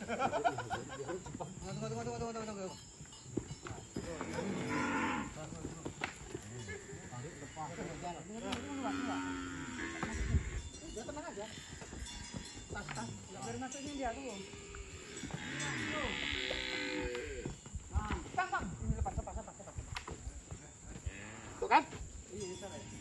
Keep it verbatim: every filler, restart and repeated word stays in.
Tunggu, tunggu, tunggu, tunggu, tunggu. Ya tenang aja. Tas, tas. Biar masukin dia dulu. Nah, bang, bang. Ini lepas, lepas, lepas, lepas. Tuh kan? Iya, sana.